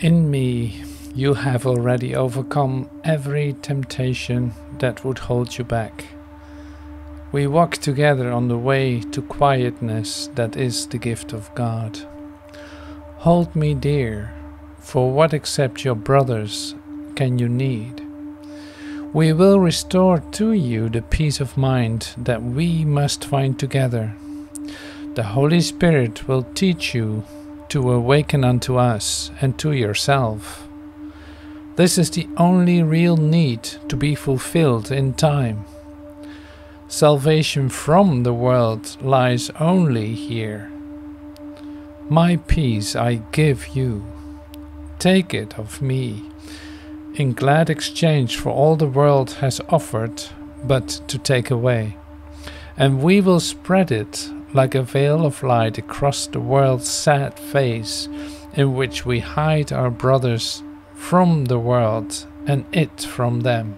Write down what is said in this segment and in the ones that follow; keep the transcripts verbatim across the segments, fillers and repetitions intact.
In me, you have already overcome every temptation that would hold you back. We walk together on the way to quietness that is the gift of God. Hold me dear, for what except your brothers can you need? We will restore to you the peace of mind that we must find together. The Holy Spirit will teach you to awaken unto us and to yourself. This is the only real need to be fulfilled in time. Salvation from the world lies only here. My peace I give you. Take it of me, in glad exchange for all the world has offered but to take away. And we will spread it like a veil of light across the world's sad face, in which we hide our brothers from the world and it from them.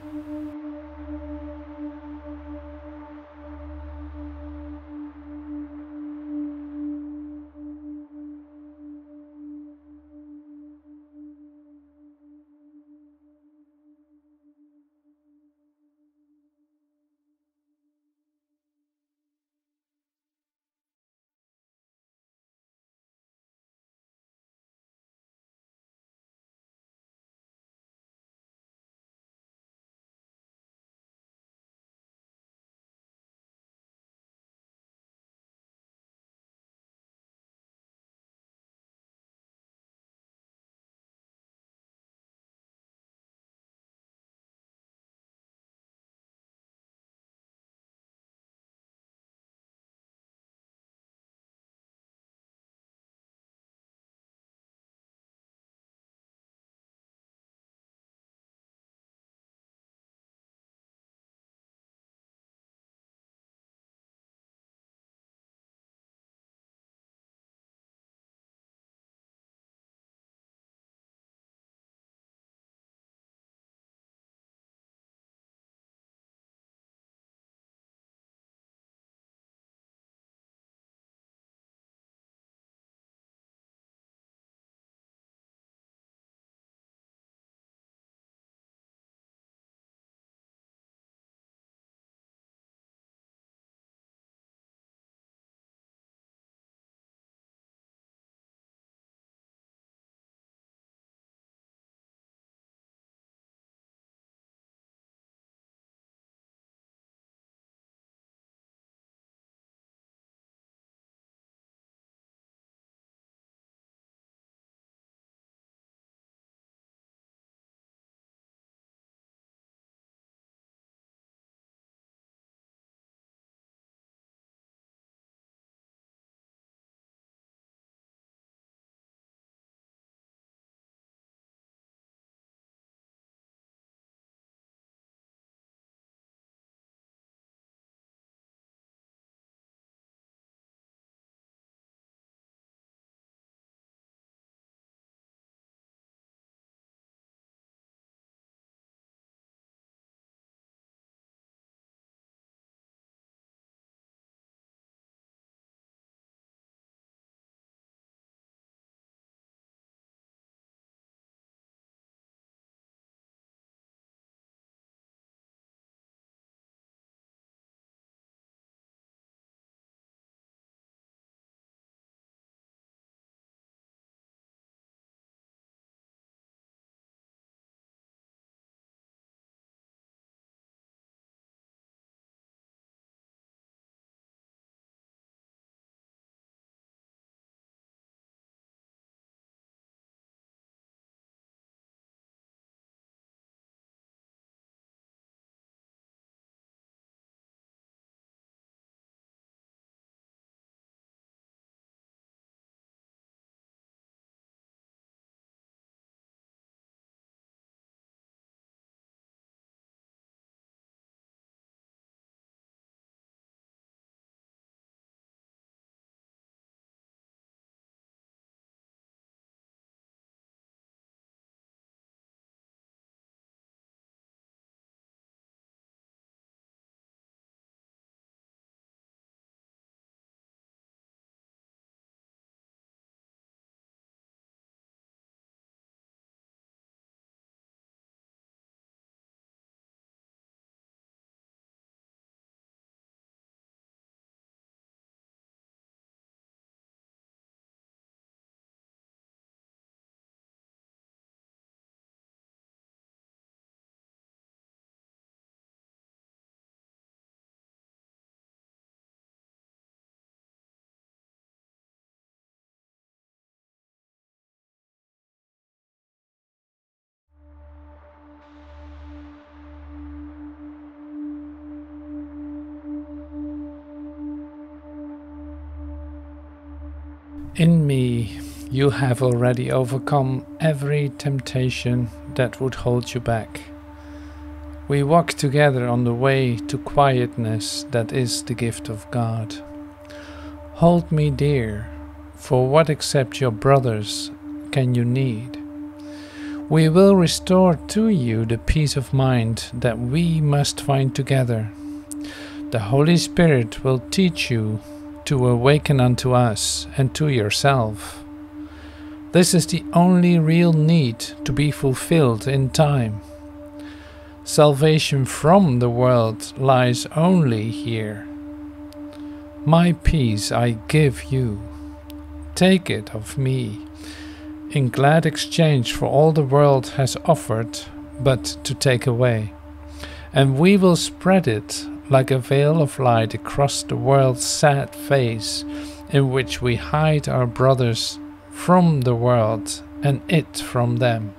In me, you have already overcome every temptation that would hold you back. We walk together on the way to quietness that is the gift of God. Hold me dear, for what except your brothers can you need? We will restore to you the peace of mind that we must find together. The Holy Spirit will teach you to awaken unto us and to yourself. This is the only real need to be fulfilled in time. Salvation from the world lies only here. My peace I give you. Take it of me, in glad exchange for all the world has offered but to take away. And we will spread it like a veil of light across the world's sad face, in which we hide our brothers from the world and it from them.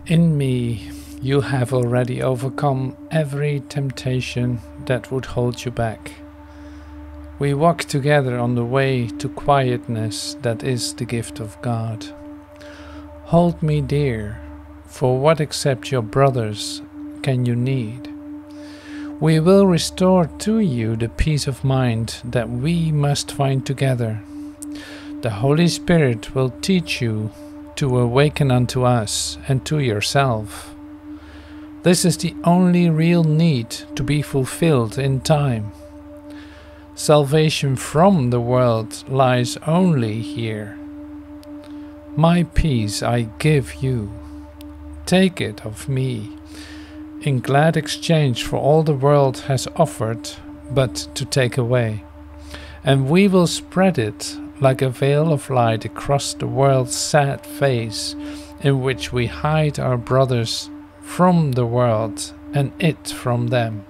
In me, you have already overcome every temptation that would hold you back. We walk together on the way to quietness that is the gift of God. Hold me dear, for what except your brothers can you need? We will restore to you the peace of mind that we must find together. The Holy Spirit will teach you to awaken unto us and to yourself. This is the only real need to be fulfilled in time. Salvation from the world lies only here. My peace I give you. Take it of me, in glad exchange for all the world has offered but to take away. And we will spread it like a veil of light across the world's sad face, in which we hide our brothers from the world and it from them.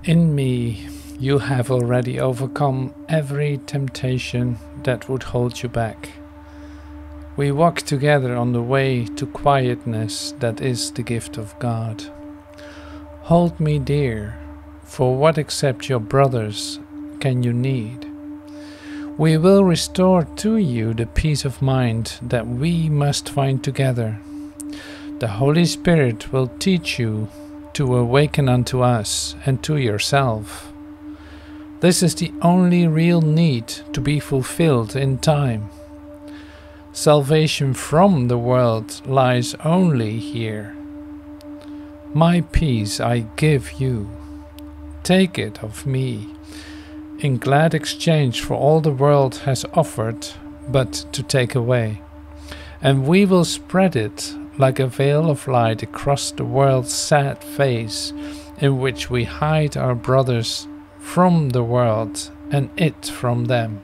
In me, you have already overcome every temptation that would hold you back. We walk together on the way to quietness that is the gift of God. Hold me dear, for what except your brothers can you need? We will restore to you the peace of mind that we must find together. The Holy Spirit will teach you to awaken unto us and to yourself. This is the only real need to be fulfilled in time. Salvation from the world lies only here. My peace I give you. Take it of me, in glad exchange for all the world has offered but to take away. And we will spread it like a veil of light across the world's sad face, in which we hide our brothers from the world and it from them.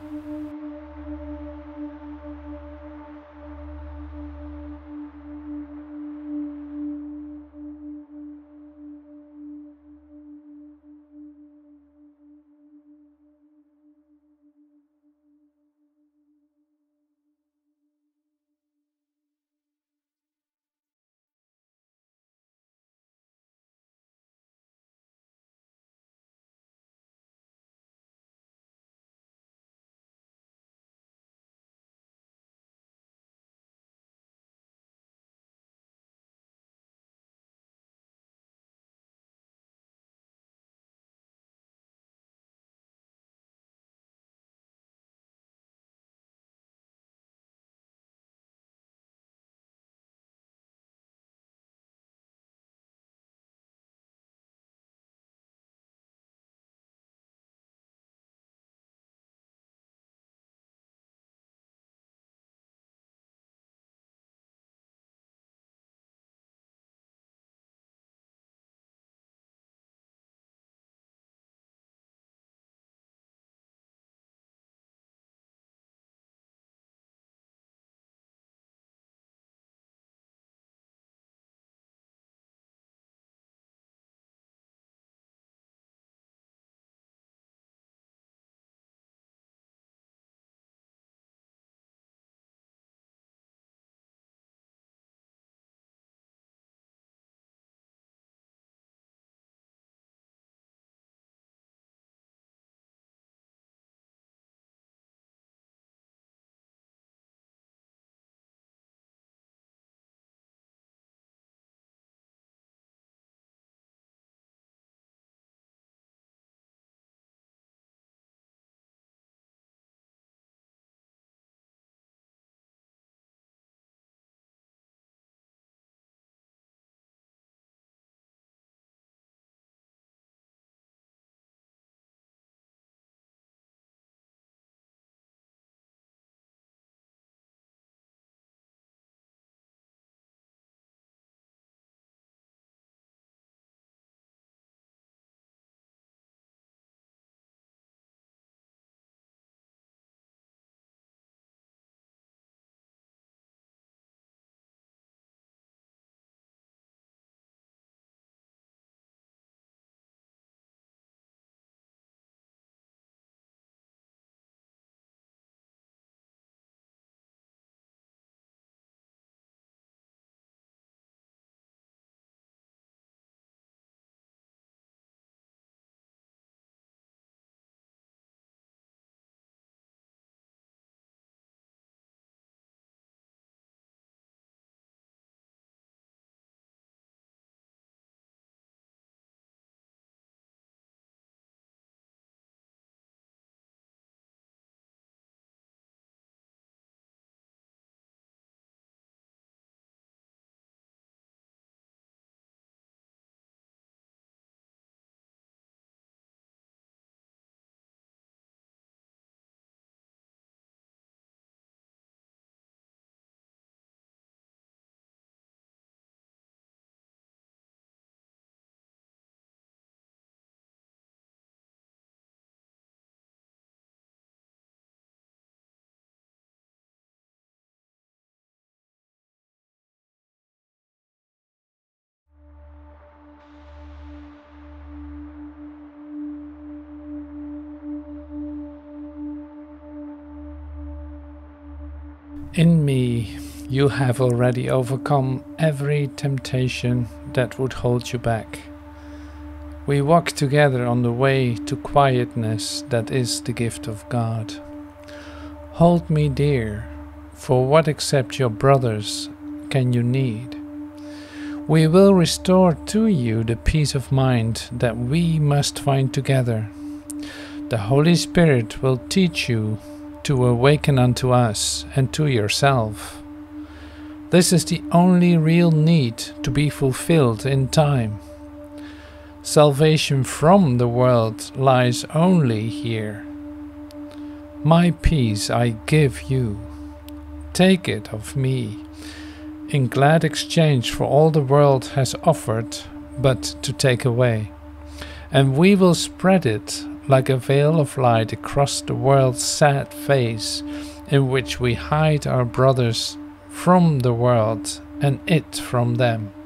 In me, you have already overcome every temptation that would hold you back. We walk together on the way to quietness that is the gift of God. Hold me dear, for what except your brothers can you need? We will restore to you the peace of mind that we must find together. The Holy Spirit will teach you to awaken unto us and to yourself. This is the only real need to be fulfilled in time. Salvation from the world lies only here. My peace I give you. Take it of me, in glad exchange for all the world has offered but to take away. And we will spread it like a veil of light across the world's sad face, in which we hide our brothers from the world and it from them.